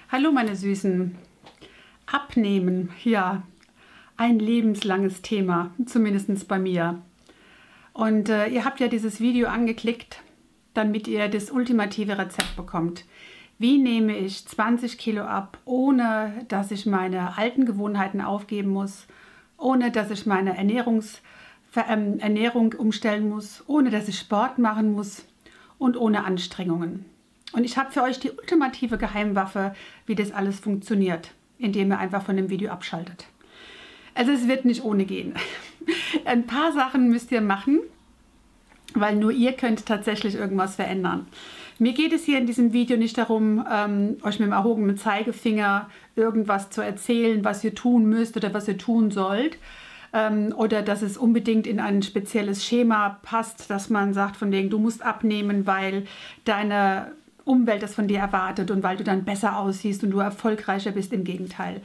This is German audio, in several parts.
Hallo meine Süßen. Abnehmen, ja, ein lebenslanges Thema, zumindest bei mir. Und ihr habt ja dieses Video angeklickt, damit ihr das ultimative Rezept bekommt. Wie nehme ich 20 Kilo ab, ohne dass ich meine alten Gewohnheiten aufgeben muss, ohne dass ich meine Ernährung umstellen muss, ohne dass ich Sport machen muss und ohne Anstrengungen. Und ich habe für euch die ultimative Geheimwaffe, wie das alles funktioniert, indem ihr einfach von dem Video abschaltet. Also es wird nicht ohne gehen. Ein paar Sachen müsst ihr machen, weil nur ihr könnt tatsächlich irgendwas verändern. Mir geht es hier in diesem Video nicht darum, euch mit dem erhobenen Zeigefinger irgendwas zu erzählen, was ihr tun müsst oder was ihr tun sollt. Oder dass es unbedingt in ein spezielles Schema passt, dass man sagt von wegen, du musst abnehmen, weil deine Umwelt das von dir erwartet und weil du dann besser aussiehst und du erfolgreicher bist. Im Gegenteil.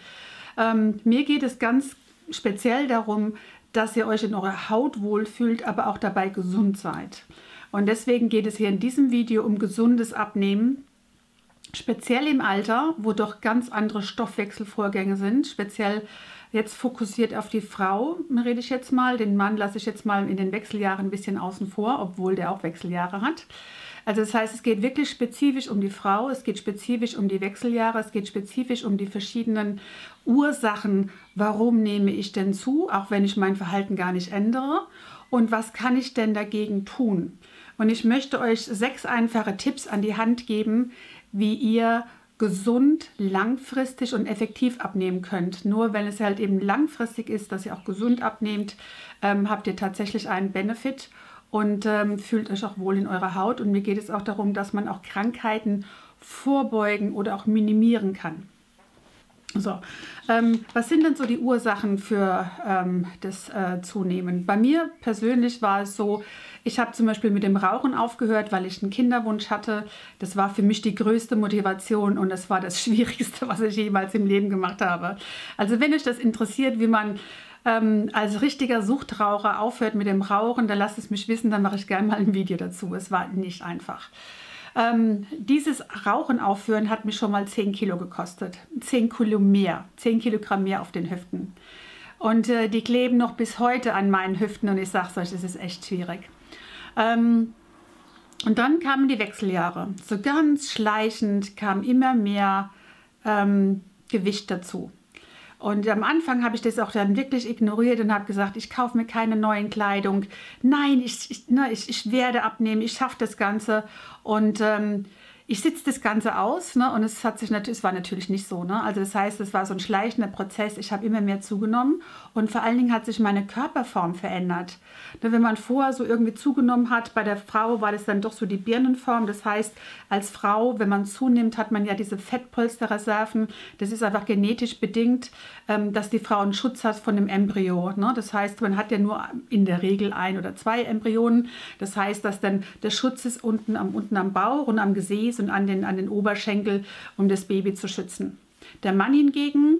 Mir geht es ganz speziell darum, dass ihr euch in eurer Haut wohlfühlt, aber auch dabei gesund seid. Und deswegen geht es hier in diesem Video um gesundes Abnehmen, speziell im Alter, wo doch ganz andere Stoffwechselvorgänge sind, speziell jetzt fokussiert auf die Frau, rede ich jetzt mal. Den Mann lasse ich jetzt mal in den Wechseljahren ein bisschen außen vor, obwohl der auch Wechseljahre hat. Also das heißt, es geht wirklich spezifisch um die Frau, es geht spezifisch um die Wechseljahre, es geht spezifisch um die verschiedenen Ursachen, warum nehme ich denn zu, auch wenn ich mein Verhalten gar nicht ändere, und was kann ich denn dagegen tun? Und ich möchte euch 6 einfache Tipps an die Hand geben, wie ihr gesund, langfristig und effektiv abnehmen könnt. Nur wenn es halt eben langfristig ist, dass ihr auch gesund abnehmt, habt ihr tatsächlich einen Benefit und fühlt euch auch wohl in eurer Haut. Und mir geht es auch darum, dass man auch Krankheiten vorbeugen oder auch minimieren kann. So, was sind denn so die Ursachen für das Zunehmen? Bei mir persönlich war es so, ich habe zum Beispiel mit dem Rauchen aufgehört, weil ich einen Kinderwunsch hatte. Das war für mich die größte Motivation und das war das Schwierigste, was ich jemals im Leben gemacht habe. Also wenn euch das interessiert, wie man als richtiger Suchtraucher aufhört mit dem Rauchen, dann lasst es mich wissen, dann mache ich gerne mal ein Video dazu. Es war nicht einfach. Dieses Rauchen aufhören hat mich schon mal 10 Kilo gekostet. 10 Kilo mehr, 10 Kilogramm mehr auf den Hüften. Und die kleben noch bis heute an meinen Hüften und ich sage es euch, es ist echt schwierig. Und dann kamen die Wechseljahre. So ganz schleichend kam immer mehr Gewicht dazu. Und am Anfang habe ich das auch dann wirklich ignoriert und habe gesagt, ich kaufe mir keine neuen Kleidung. Nein, ich werde abnehmen, ich schaffe das Ganze. Und ich sitze das Ganze aus, ne? Und es war natürlich nicht so. Ne? Also das heißt, es war so ein schleichender Prozess. Ich habe immer mehr zugenommen und vor allen Dingen hat sich meine Körperform verändert. Ne, wenn man vorher so irgendwie zugenommen hat, bei der Frau war das dann doch so die Birnenform. Das heißt, als Frau, wenn man zunimmt, hat man ja diese Fettpolsterreserven. Das ist einfach genetisch bedingt, dass die Frau einen Schutz hat von dem Embryo. Ne? Das heißt, man hat ja nur in der Regel 1 oder 2 Embryonen. Das heißt, dass dann der Schutz ist unten am Bauch und am Gesäß und an den Oberschenkel, um das Baby zu schützen. Der Mann hingegen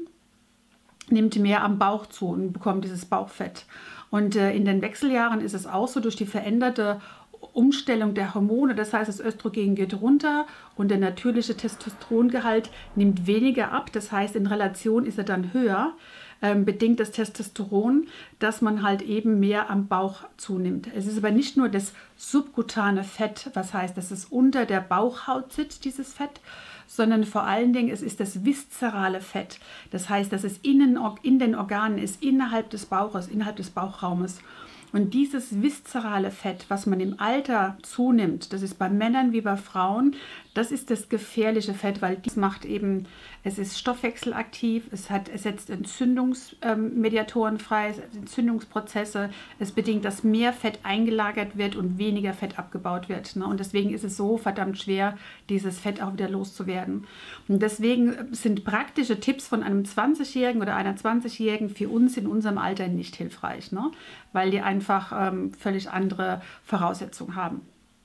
nimmt mehr am Bauch zu und bekommt dieses Bauchfett. Und in den Wechseljahren ist es auch so, durch die veränderte Umstellung der Hormone, das heißt, das Östrogen geht runter und der natürliche Testosterongehalt nimmt weniger ab, das heißt, in Relation ist er dann höher, bedingt das Testosteron, dass man halt eben mehr am Bauch zunimmt. Es ist aber nicht nur das subkutane Fett, was heißt, dass es unter der Bauchhaut sitzt, dieses Fett, sondern vor allen Dingen, es ist das viszerale Fett. Das heißt, dass es in den Organen ist, innerhalb des Bauches, innerhalb des Bauchraumes. Und dieses viszerale Fett, was man im Alter zunimmt, das ist bei Männern wie bei Frauen, das ist das gefährliche Fett, weil dies macht eben, es ist stoffwechselaktiv, es setzt Entzündungsmediatoren frei, Entzündungsprozesse, es bedingt, dass mehr Fett eingelagert wird und weniger Fett abgebaut wird. Ne? Und deswegen ist es so verdammt schwer, dieses Fett auch wieder loszuwerden. Und deswegen sind praktische Tipps von einem 20-Jährigen oder einer 20-Jährigen für uns in unserem Alter nicht hilfreich, ne? Weil die einfach völlig andere Voraussetzungen haben.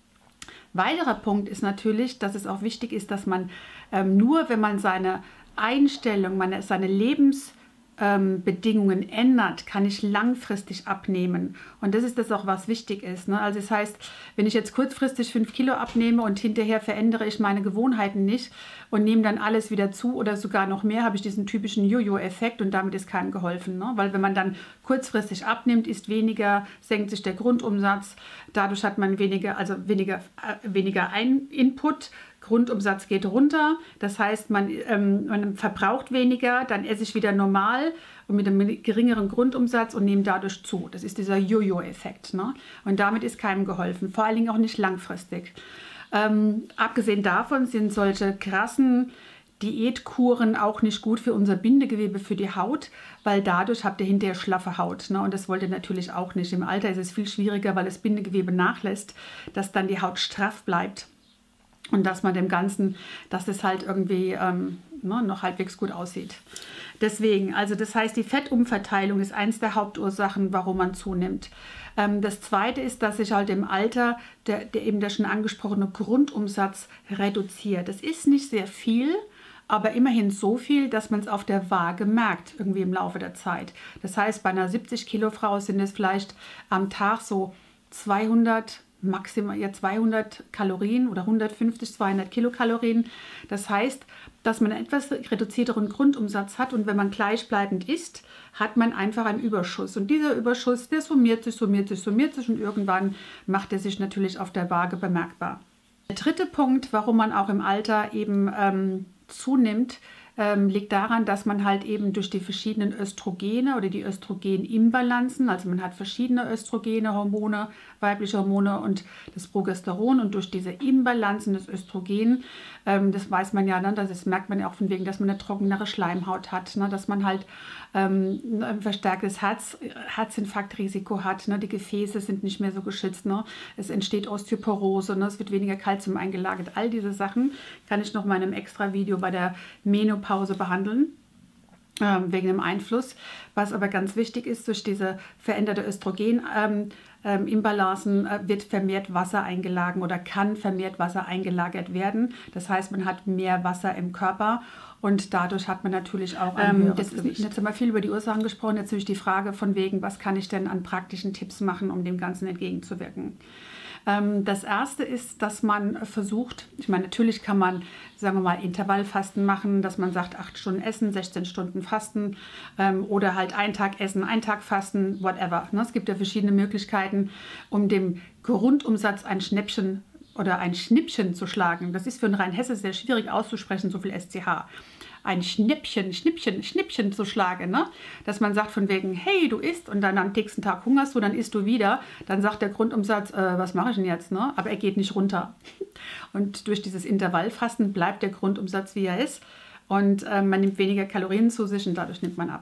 Weiterer Punkt ist natürlich, dass es auch wichtig ist, dass man nur, wenn man seine Einstellung, seine Lebensweise Bedingungen ändert, kann ich langfristig abnehmen. Und das ist das auch, was wichtig ist. Ne? Also das heißt, wenn ich jetzt kurzfristig 5 Kilo abnehme und hinterher verändere ich meine Gewohnheiten nicht und nehme dann alles wieder zu oder sogar noch mehr, habe ich diesen typischen Jojo-Effekt und damit ist keinem geholfen. Ne? Weil wenn man dann kurzfristig abnimmt, isst weniger, senkt sich der Grundumsatz, dadurch hat man weniger Input, Grundumsatz geht runter, das heißt, man verbraucht weniger, dann esse ich wieder normal und mit einem geringeren Grundumsatz und nehme dadurch zu. Das ist dieser Jojo-Effekt. Ne? Und damit ist keinem geholfen, vor allen Dingen auch nicht langfristig. Abgesehen davon sind solche krassen Diätkuren auch nicht gut für unser Bindegewebe, für die Haut, weil dadurch habt ihr hinterher schlaffe Haut. Ne? Und das wollt ihr natürlich auch nicht. Im Alter ist es viel schwieriger, weil das Bindegewebe nachlässt, dass dann die Haut straff bleibt. Und dass man dem Ganzen, dass es halt irgendwie noch halbwegs gut aussieht. Deswegen, also das heißt, die Fettumverteilung ist eins der Hauptursachen, warum man zunimmt. Das zweite ist, dass sich halt im Alter der schon angesprochene Grundumsatz reduziert. Das ist nicht sehr viel, aber immerhin so viel, dass man es auf der Waage merkt, irgendwie im Laufe der Zeit. Das heißt, bei einer 70 Kilo Frau sind es vielleicht am Tag so 200 maximal 200 Kalorien oder 150, 200 Kilokalorien. Das heißt, dass man einen etwas reduzierteren Grundumsatz hat und wenn man gleichbleibend isst, hat man einfach einen Überschuss. Und dieser Überschuss, der summiert sich und irgendwann macht er sich natürlich auf der Waage bemerkbar. Der dritte Punkt, warum man auch im Alter eben zunimmt, liegt daran, dass man halt eben durch die verschiedenen Östrogene oder die Östrogenimbalanzen, also man hat verschiedene Östrogene, Hormone, weibliche Hormone und das Progesteron und durch diese Imbalanzen des Östrogen, das weiß man ja, ne, das merkt man ja auch von wegen, dass man eine trockenere Schleimhaut hat, ne, dass man halt ein verstärktes Herzinfarktrisiko hat, ne, die Gefäße sind nicht mehr so geschützt, ne, es entsteht Osteoporose, ne, es wird weniger Kalzium eingelagert. All diese Sachen kann ich noch mal in einem extra Video bei der Menopause behandeln, wegen dem Einfluss. Was aber ganz wichtig ist, durch diese veränderte Östrogen-Imbalancen wird vermehrt Wasser eingelagert oder kann vermehrt Wasser eingelagert werden. Das heißt, man hat mehr Wasser im Körper und dadurch hat man natürlich auch ein höheres Gewicht. Jetzt haben wir viel über die Ursachen gesprochen, jetzt natürlich die Frage von wegen, was kann ich denn an praktischen Tipps machen, um dem Ganzen entgegenzuwirken. Das erste ist, dass man versucht, ich meine, natürlich kann man, sagen wir mal, Intervallfasten machen, dass man sagt, 8 Stunden essen, 16 Stunden fasten oder halt einen Tag essen, einen Tag fasten, whatever. Ne? Es gibt ja verschiedene Möglichkeiten, um dem Grundumsatz ein Schnäppchen oder ein Schnippchen zu schlagen. Das ist für einen Rheinhesse sehr schwierig auszusprechen, so viel SCH. Ein Schnippchen zu schlagen, ne? Dass man sagt von wegen, hey, du isst und dann am nächsten Tag hungerst du, dann isst du wieder, dann sagt der Grundumsatz, was mache ich denn jetzt, ne? Aber er geht nicht runter. Und durch dieses Intervallfasten bleibt der Grundumsatz, wie er ist und man nimmt weniger Kalorien zu sich und dadurch nimmt man ab.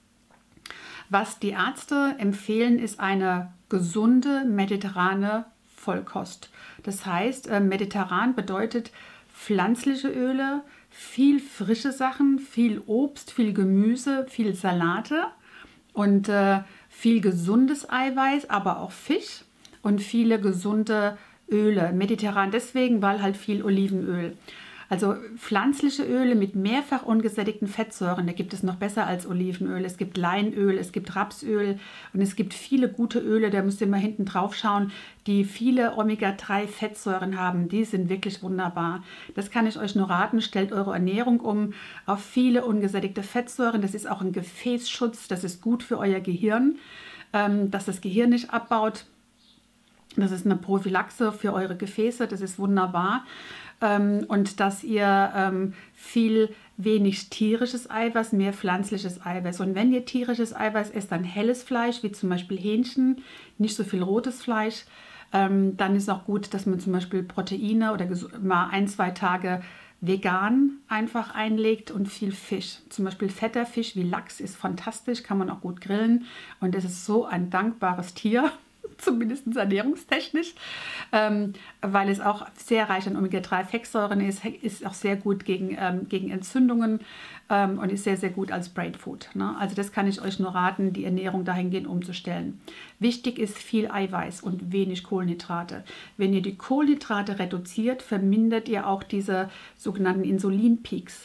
Was die Ärzte empfehlen, ist eine gesunde mediterrane Vollkost. Das heißt, mediterran bedeutet pflanzliche Öle, viel frische Sachen, viel Obst, viel Gemüse, viel Salate und viel gesundes Eiweiß, aber auch Fisch und viele gesunde Öle. Mediterran deswegen, weil halt viel Olivenöl. Also pflanzliche Öle mit mehrfach ungesättigten Fettsäuren, da gibt es noch besser als Olivenöl. Es gibt Leinöl, es gibt Rapsöl und es gibt viele gute Öle, da müsst ihr mal hinten drauf schauen, die viele Omega-3-Fettsäuren haben. Die sind wirklich wunderbar. Das kann ich euch nur raten, stellt eure Ernährung um auf viele ungesättigte Fettsäuren. Das ist auch ein Gefäßschutz, das ist gut für euer Gehirn, dass das Gehirn nicht abbaut. Das ist eine Prophylaxe für eure Gefäße, das ist wunderbar. Und dass ihr wenig tierisches Eiweiß, mehr pflanzliches Eiweiß. Und wenn ihr tierisches Eiweiß esst, dann helles Fleisch, wie zum Beispiel Hähnchen, nicht so viel rotes Fleisch. Dann ist auch gut, dass man zum Beispiel Proteine oder mal 1, 2 Tage vegan einfach einlegt und viel Fisch. Zum Beispiel fetter Fisch wie Lachs ist fantastisch, kann man auch gut grillen. Und es ist so ein dankbares Tier. Zumindest ernährungstechnisch, weil es auch sehr reich an Omega-3-Fettsäuren ist auch sehr gut gegen Entzündungen und ist sehr, sehr gut als Brain Food. Ne? Also das kann ich euch nur raten, die Ernährung dahingehend umzustellen. Wichtig ist viel Eiweiß und wenig Kohlenhydrate. Wenn ihr die Kohlenhydrate reduziert, vermindert ihr auch diese sogenannten Insulinpeaks.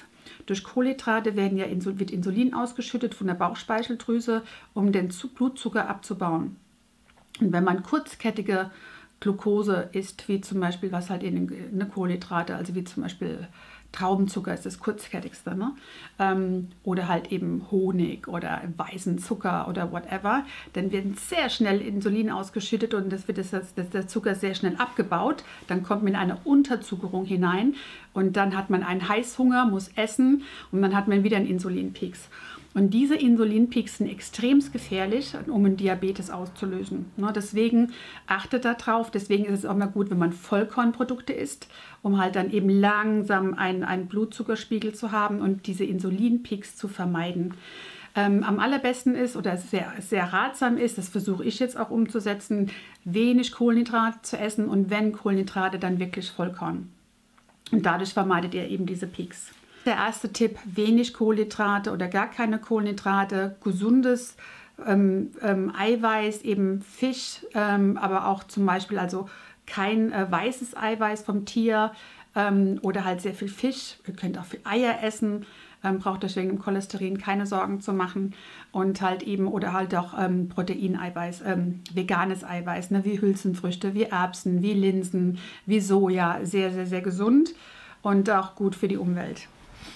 Durch Kohlenhydrate wird Insulin ausgeschüttet von der Bauchspeicheldrüse, um den Blutzucker abzubauen. Und wenn man kurzkettige Glucose isst, wie zum Beispiel, was halt in eine Kohlenhydrate, also wie zum Beispiel Traubenzucker ist das kurzkettigste, ne? Oder halt eben Honig oder weißen Zucker oder whatever, dann wird sehr schnell Insulin ausgeschüttet und der Zucker sehr schnell abgebaut. Dann kommt man in eine Unterzuckerung hinein und dann hat man einen Heißhunger, muss essen und dann hat man wieder einen Insulinpeaks. Und diese Insulinpeaks sind extrem gefährlich, um einen Diabetes auszulösen. Deswegen achtet darauf, deswegen ist es auch mal gut, wenn man Vollkornprodukte isst, um halt dann eben langsam einen Blutzuckerspiegel zu haben und diese Insulinpeaks zu vermeiden. Am allerbesten ist oder sehr, sehr ratsam ist, das versuche ich jetzt auch umzusetzen, wenig Kohlenhydrate zu essen und wenn Kohlenhydrate, dann wirklich Vollkorn. Und dadurch vermeidet ihr eben diese Peaks. Der erste Tipp, wenig Kohlenhydrate oder gar keine Kohlenhydrate, gesundes Eiweiß, eben Fisch, aber auch zum Beispiel also kein weißes Eiweiß vom Tier oder halt sehr viel Fisch. Ihr könnt auch viel Eier essen, braucht euch wegen dem Cholesterin keine Sorgen zu machen und halt eben oder halt auch Proteineiweiß, veganes Eiweiß, ne, wie Hülsenfrüchte, wie Erbsen, wie Linsen, wie Soja, sehr, sehr, sehr gesund und auch gut für die Umwelt.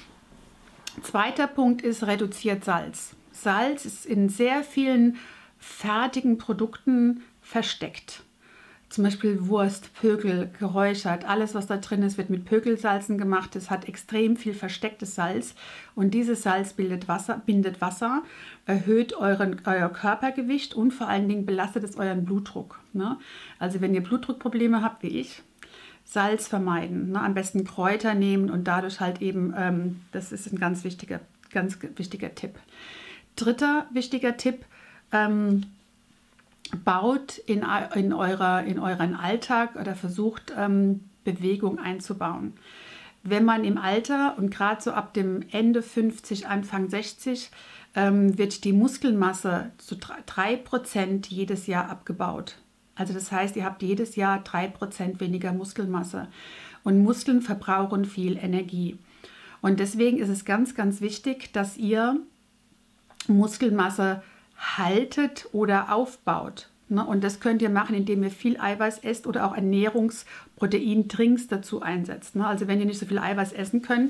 Zweiter Punkt ist reduziert Salz. Salz ist in sehr vielen fertigen Produkten versteckt. Zum Beispiel Wurst, Pökel, geräuchert, alles was da drin ist, wird mit Pökelsalzen gemacht. Es hat extrem viel verstecktes Salz und dieses Salz bindet Wasser, erhöht euer Körpergewicht und vor allen Dingen belastet es euren Blutdruck. Ne? Also wenn ihr Blutdruckprobleme habt, wie ich, Salz vermeiden, ne? Am besten Kräuter nehmen und dadurch halt eben, das ist ein ganz wichtiger Tipp. Dritter wichtiger Tipp, baut in euren Alltag oder versucht Bewegung einzubauen. Wenn man im Alter und gerade so ab dem Ende 50, Anfang 60 wird die Muskelmasse zu 3% jedes Jahr abgebaut. Also das heißt, ihr habt jedes Jahr 3% weniger Muskelmasse und Muskeln verbrauchen viel Energie. Und deswegen ist es ganz, ganz wichtig, dass ihr Muskelmasse haltet oder aufbaut. Und das könnt ihr machen, indem ihr viel Eiweiß esst oder auch Ernährungsproteindrinks dazu einsetzt. Also wenn ihr nicht so viel Eiweiß essen könnt,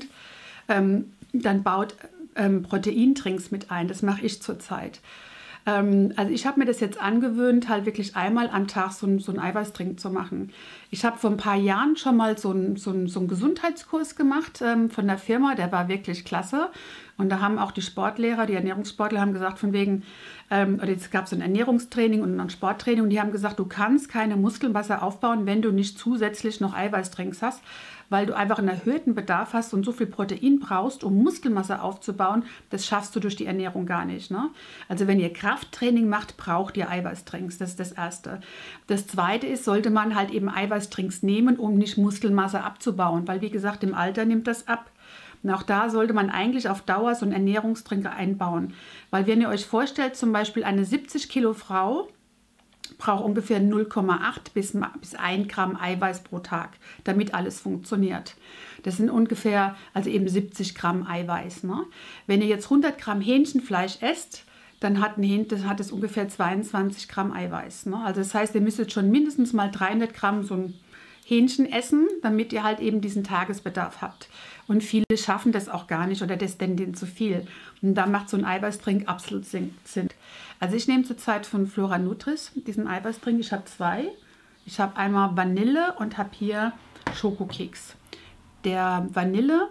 dann baut Proteindrinks mit ein. Das mache ich zurzeit. Also ich habe mir das jetzt angewöhnt, halt wirklich einmal am Tag so einen Eiweißdrink zu machen. Ich habe vor ein paar Jahren schon mal so einen Gesundheitskurs gemacht von der Firma, der war wirklich klasse. Und da haben auch die Sportlehrer, die Ernährungssportler haben gesagt von wegen, oder es gab so ein Ernährungstraining und ein Sporttraining und die haben gesagt, du kannst keine Muskelmasse aufbauen, wenn du nicht zusätzlich noch Eiweißdrinks hast, weil du einfach einen erhöhten Bedarf hast und so viel Protein brauchst, um Muskelmasse aufzubauen. Das schaffst du durch die Ernährung gar nicht. Ne? Also wenn ihr Krafttraining macht, braucht ihr Eiweißdrinks. Das ist das Erste. Das Zweite ist, sollte man halt eben Eiweißdrinks nehmen, um nicht Muskelmasse abzubauen, weil wie gesagt, im Alter nimmt das ab. Und auch da sollte man eigentlich auf Dauer so einen Ernährungstrink einbauen. Weil wenn ihr euch vorstellt, zum Beispiel eine 70 Kilo Frau braucht ungefähr 0,8 bis 1 Gramm Eiweiß pro Tag, damit alles funktioniert. Das sind ungefähr, also eben 70 Gramm Eiweiß. Ne? Wenn ihr jetzt 100 Gramm Hähnchenfleisch esst, dann hat es ungefähr 22 Gramm Eiweiß. Ne? Also das heißt, ihr müsstet schon mindestens mal 300 Gramm so ein Hähnchen essen, damit ihr halt eben diesen Tagesbedarf habt. Und viele schaffen das auch gar nicht oder das ist denen zu viel. Und da macht so ein Eiweißdrink absolut Sinn. Also ich nehme zurzeit von Flora Nutris diesen Eiweißdrink. Ich habe zwei. Ich habe einmal Vanille und habe hier Schokokeks. Der Vanille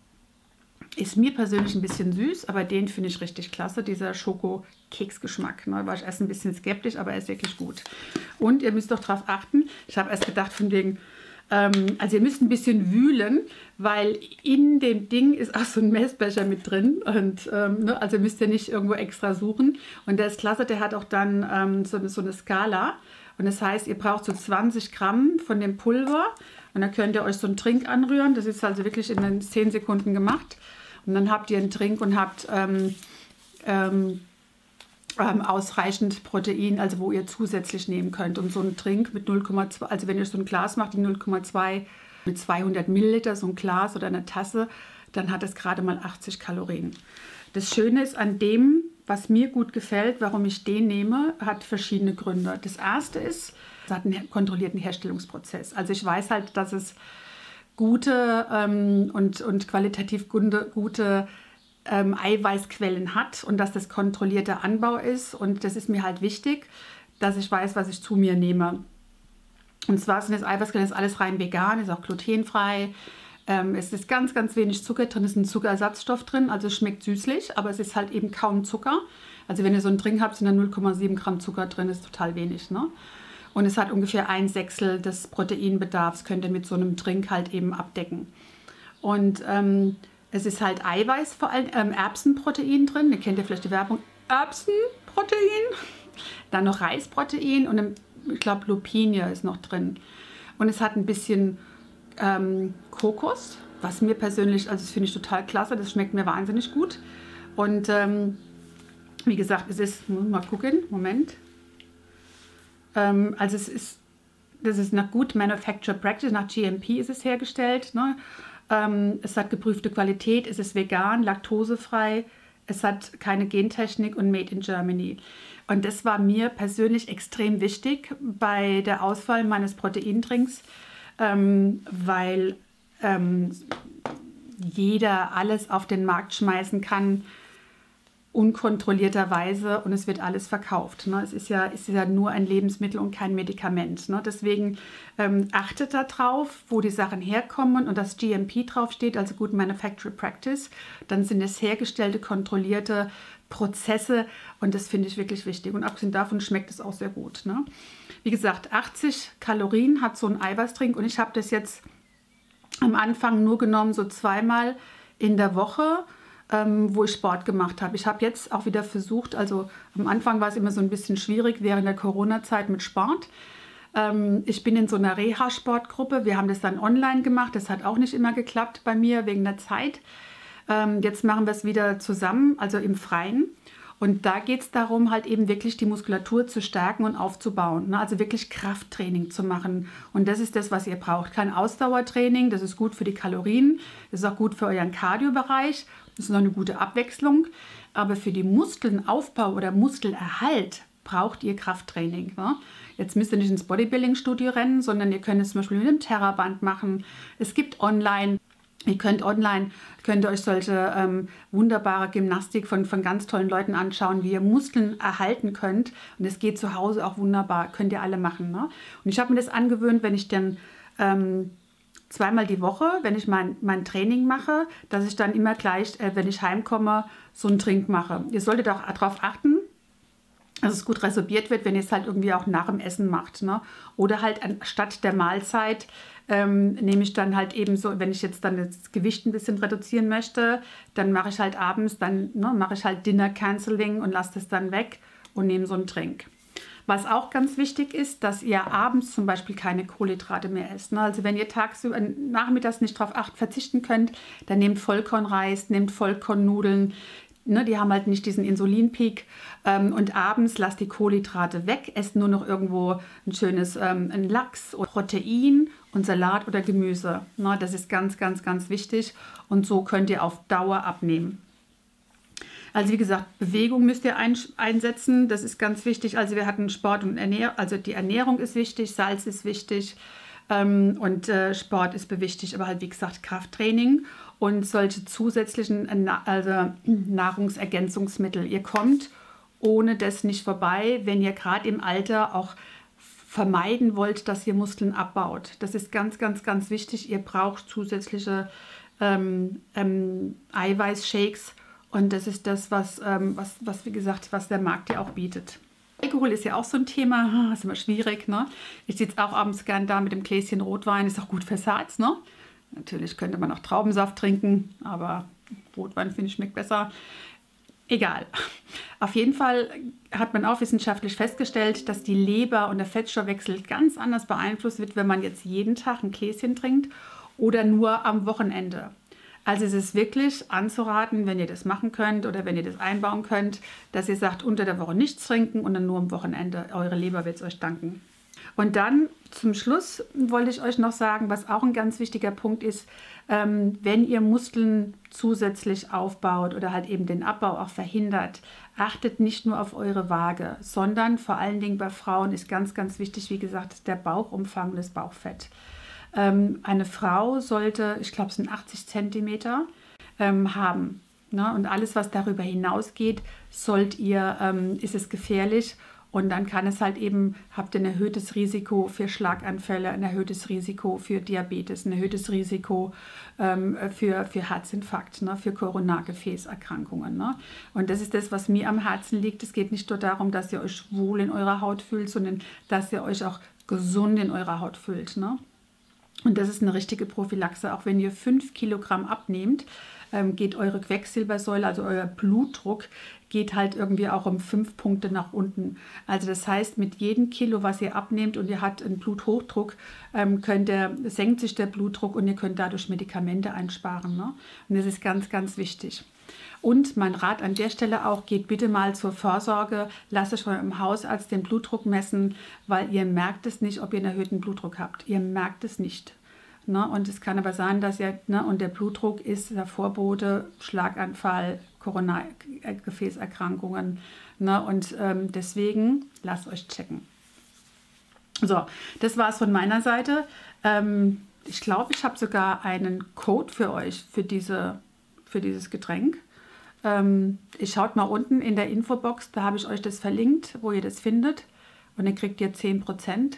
ist mir persönlich ein bisschen süß, aber den finde ich richtig klasse, dieser Schokokeksgeschmack. Ne, war ich erst ein bisschen skeptisch, aber er ist wirklich gut. Und ihr müsst doch darauf achten, ich habe erst gedacht von wegen, also ihr müsst ein bisschen wühlen, weil in dem Ding ist auch so ein Messbecher mit drin. Und, ne, also müsst ihr nicht irgendwo extra suchen. Und der ist klasse, der hat auch dann so eine Skala. Und das heißt, ihr braucht so 20 Gramm von dem Pulver. Und dann könnt ihr euch so einen Trink anrühren. Das ist also wirklich in den 10 Sekunden gemacht. Und dann habt ihr einen Trink und habt ausreichend Protein, also wo ihr zusätzlich nehmen könnt. Und so ein Trink mit 0,2, also wenn ihr so ein Glas macht, die 0,2 mit 200 Milliliter, so ein Glas oder eine Tasse, dann hat es gerade mal 80 Kalorien. Das Schöne ist an dem, was mir gut gefällt, warum ich den nehme, hat verschiedene Gründe. Das erste ist, es hat einen kontrollierten Herstellungsprozess. Also ich weiß halt, dass es gute und qualitativ gute Eiweißquellen hat und dass das kontrollierter Anbau ist. Und das ist mir halt wichtig, dass ich weiß, was ich zu mir nehme. Und zwar sind das Eiweißquellen, ist alles rein vegan, ist auch glutenfrei. Es ist ganz, ganz wenig Zucker drin, es ist ein Zuckerersatzstoff drin, also es schmeckt süßlich, aber es ist halt eben kaum Zucker. Also wenn ihr so einen Drink habt, sind da 0,7 Gramm Zucker drin, ist total wenig, ne? Und es hat ungefähr 1/6 des Proteinbedarfs, könnt ihr mit so einem Drink halt eben abdecken. Und es ist halt Eiweiß, vor allem Erbsenprotein drin, ihr kennt ja vielleicht die Werbung, Erbsenprotein, dann noch Reisprotein und ich glaube Lupine ist noch drin. Und es hat ein bisschen Kokos, was mir persönlich, also das finde ich total klasse, das schmeckt mir wahnsinnig gut. Und wie gesagt, es ist, mal gucken, Moment. Also das ist nach Good Manufacture Practice, nach GMP ist es hergestellt. Ne? Es hat geprüfte Qualität, es ist vegan, laktosefrei, es hat keine Gentechnik und made in Germany. Und das war mir persönlich extrem wichtig bei der Auswahl meines Proteindrinks, weil jeder alles auf den Markt schmeißen kann, unkontrollierterweise, und es wird alles verkauft. Ne? Es ist ja nur ein Lebensmittel und kein Medikament. Ne? Deswegen achtet darauf, wo die Sachen herkommen und das GMP draufsteht, also Good Manufacturing Practice. Dann sind es hergestellte, kontrollierte Prozesse und das finde ich wirklich wichtig. Und abgesehen davon schmeckt es auch sehr gut. Ne? Wie gesagt, 80 Kalorien hat so ein Eiweißdrink und ich habe das jetzt am Anfang nur genommen, so zweimal in der Woche, wo ich Sport gemacht habe. Ich habe jetzt auch wieder versucht, also am Anfang war es immer so ein bisschen schwierig während der Corona-Zeit mit Sport. Ich bin in so einer Reha-Sportgruppe. Wir haben das dann online gemacht. Das hat auch nicht immer geklappt bei mir wegen der Zeit. Jetzt machen wir es wieder zusammen, also im Freien. Und da geht es darum, halt eben wirklich die Muskulatur zu stärken und aufzubauen. Ne? Also wirklich Krafttraining zu machen. Und das ist das, was ihr braucht. Kein Ausdauertraining, das ist gut für die Kalorien. Das ist auch gut für euren Cardio-Bereich. Das ist noch eine gute Abwechslung. Aber für die Muskelaufbau oder Muskelerhalt braucht ihr Krafttraining. Ne? Jetzt müsst ihr nicht ins Bodybuilding-Studio rennen, sondern ihr könnt es zum Beispiel mit einem Terraband machen. Es gibt online. Ihr könnt euch solche wunderbare Gymnastik von ganz tollen Leuten anschauen, wie ihr Muskeln erhalten könnt. Und es geht zu Hause auch wunderbar, könnt ihr alle machen. Ne? Und ich habe mir das angewöhnt, wenn ich dann zweimal die Woche, wenn ich mein Training mache, dass ich dann immer gleich, wenn ich heimkomme, so einen Trink mache. Ihr solltet auch darauf achten, dass es gut resorbiert wird, wenn ihr es halt irgendwie auch nach dem Essen macht. Ne? Oder halt statt der Mahlzeit nehme ich dann halt eben so, wenn ich jetzt dann das Gewicht ein bisschen reduzieren möchte, dann mache ich halt abends, dann mache ich halt Dinner Canceling und lasse das dann weg und nehme so einen Trink. Was auch ganz wichtig ist, dass ihr abends zum Beispiel keine Kohlenhydrate mehr esst. Ne? Also wenn ihr tagsüber, nachmittags nicht darauf verzichten könnt, dann nehmt Vollkornreis, nehmt Vollkornnudeln. Ne, die haben halt nicht diesen Insulinpeak und abends lasst die Kohlenhydrate weg, esst nur noch irgendwo ein schönes ein Lachs oder Protein und Salat oder Gemüse. Ne, das ist ganz, ganz, ganz wichtig und so könnt ihr auf Dauer abnehmen. Also wie gesagt, Bewegung müsst ihr einsetzen, das ist ganz wichtig. Also wir hatten Sport und Ernährung, also die Ernährung ist wichtig, Salz ist wichtig und Sport ist wichtig, aber halt wie gesagt Krafttraining. Und solche zusätzlichen Nahrungsergänzungsmittel. Ihr kommt ohne das nicht vorbei, wenn ihr gerade im Alter auch vermeiden wollt, dass ihr Muskeln abbaut. Das ist ganz, ganz, ganz wichtig. Ihr braucht zusätzliche Eiweißshakes und das ist das, was wie gesagt, was der Markt ja auch bietet. Alkohol ist ja auch so ein Thema, ist immer schwierig. Ne? Ich sitze auch abends gern da mit dem Gläschen Rotwein, ist auch gut fürs Herz, ne? Natürlich könnte man auch Traubensaft trinken, aber Rotwein, finde ich, schmeckt besser. Egal. Auf jeden Fall hat man auch wissenschaftlich festgestellt, dass die Leber und der Fettstoffwechsel ganz anders beeinflusst wird, wenn man jetzt jeden Tag ein Gläschen trinkt oder nur am Wochenende. Also es ist wirklich anzuraten, wenn ihr das machen könnt oder wenn ihr das einbauen könnt, dass ihr sagt, unter der Woche nichts trinken und dann nur am Wochenende. Eure Leber wird es euch danken. Und dann zum Schluss wollte ich euch noch sagen, was auch ein ganz wichtiger Punkt ist, wenn ihr Muskeln zusätzlich aufbaut oder halt eben den Abbau auch verhindert, achtet nicht nur auf eure Waage, sondern vor allen Dingen bei Frauen ist ganz, ganz wichtig, wie gesagt, der Bauchumfang und das Bauchfett. Eine Frau sollte, ich glaube, es sind 80 Zentimeter haben. Ne? Und alles, was darüber hinausgeht, ist es gefährlich. Und dann kann es halt eben, habt ihr ein erhöhtes Risiko für Schlaganfälle, ein erhöhtes Risiko für Diabetes, ein erhöhtes Risiko für Herzinfarkt, ne, für Koronargefäßerkrankungen. Ne? Und das ist das, was mir am Herzen liegt. Es geht nicht nur darum, dass ihr euch wohl in eurer Haut fühlt, sondern dass ihr euch auch gesund in eurer Haut fühlt. Ne? Und das ist eine richtige Prophylaxe. Auch wenn ihr 5 Kilogramm abnehmt, geht eure Quecksilbersäule, also euer Blutdruck, geht halt irgendwie auch um 5 Punkte nach unten. Also das heißt, mit jedem Kilo, was ihr abnehmt und ihr habt einen Bluthochdruck, senkt sich der Blutdruck und ihr könnt dadurch Medikamente einsparen. Ne? Und das ist ganz, ganz wichtig. Und mein Rat an der Stelle auch, geht bitte mal zur Vorsorge, lasst euch von eurem Hausarzt den Blutdruck messen, weil ihr merkt es nicht, ob ihr einen erhöhten Blutdruck habt. Ihr merkt es nicht. Ne? Und es kann aber sein, dass und der Blutdruck ist der Vorbote, Schlaganfall, Koronargefäßerkrankungen. Ne? Und deswegen lasst euch checken. So, das war es von meiner Seite. Ich glaube, ich habe sogar einen Code für euch für dieses Getränk. Ihr schaut mal unten in der Infobox, da habe ich euch das verlinkt, wo ihr das findet. Und dann kriegt ihr 10%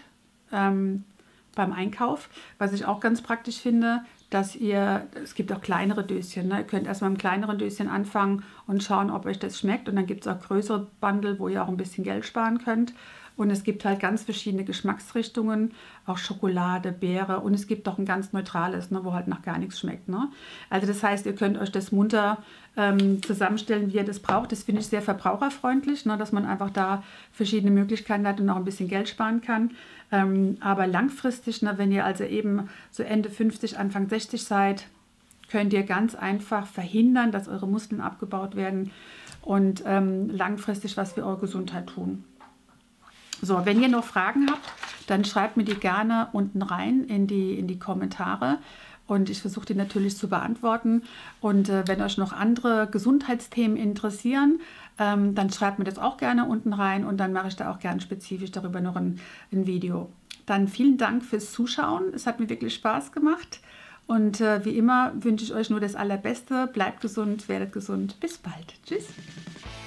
beim Einkauf. Was ich auch ganz praktisch finde, es gibt auch kleinere Döschen. Ne? Ihr könnt erstmal mit einem kleineren Döschen anfangen und schauen, ob euch das schmeckt. Und dann gibt es auch größere Bundle, wo ihr auch ein bisschen Geld sparen könnt. Und es gibt halt ganz verschiedene Geschmacksrichtungen, auch Schokolade, Beere und es gibt auch ein ganz neutrales, ne, wo halt noch gar nichts schmeckt. Ne? Also das heißt, ihr könnt euch das munter zusammenstellen, wie ihr das braucht. Das finde ich sehr verbraucherfreundlich, ne, dass man einfach da verschiedene Möglichkeiten hat und auch ein bisschen Geld sparen kann. Aber langfristig, ne, wenn ihr also eben so Ende 50, Anfang 60 seid, könnt ihr ganz einfach verhindern, dass eure Muskeln abgebaut werden und langfristig was für eure Gesundheit tun. So, wenn ihr noch Fragen habt, dann schreibt mir die gerne unten rein in die Kommentare und ich versuche die natürlich zu beantworten. Und wenn euch noch andere Gesundheitsthemen interessieren, dann schreibt mir das auch gerne unten rein und dann mache ich da auch gerne spezifisch darüber noch ein Video. Dann vielen Dank fürs Zuschauen. Es hat mir wirklich Spaß gemacht und wie immer wünsche ich euch nur das Allerbeste. Bleibt gesund, werdet gesund. Bis bald. Tschüss.